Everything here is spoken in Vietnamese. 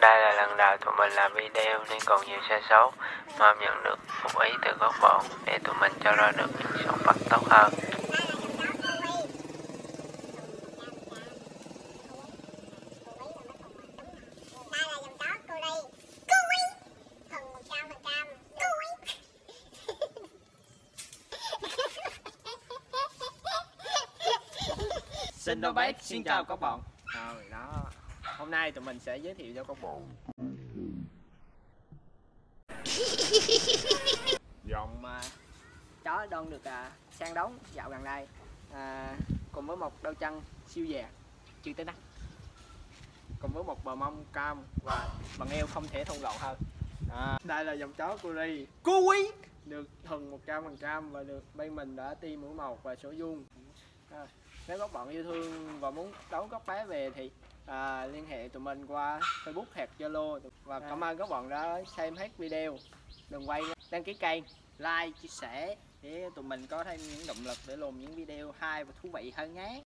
Đây là lần đầu tụi mình làm video nên còn nhiều sai sót. Mong nhận được một ý từ các bạn để tụi mình cho ra được những sản phẩm tốt hơn. Xin chào các bạn. Rồi đó, hôm nay tụi mình sẽ giới thiệu cho các bạn dòng chó Don được sang đón dạo gần đây, cùng với một đôi chân siêu dè chưa tới nách, cùng với một bờ mông cam và bằng eo không thể thon gọn hơn. Đây là dòng chó Curry Cui được thuần 100% và được bên mình đã tiêm mũi một và sổ vuông. Nếu các bạn yêu thương và muốn đón các bé về thì liên hệ tụi mình qua Facebook hoặc Zalo. Và cảm ơn các bạn đã xem hết video. Đừng quên đăng ký kênh, like, chia sẻ để tụi mình có thêm những động lực để làm những video hay và thú vị hơn nhé.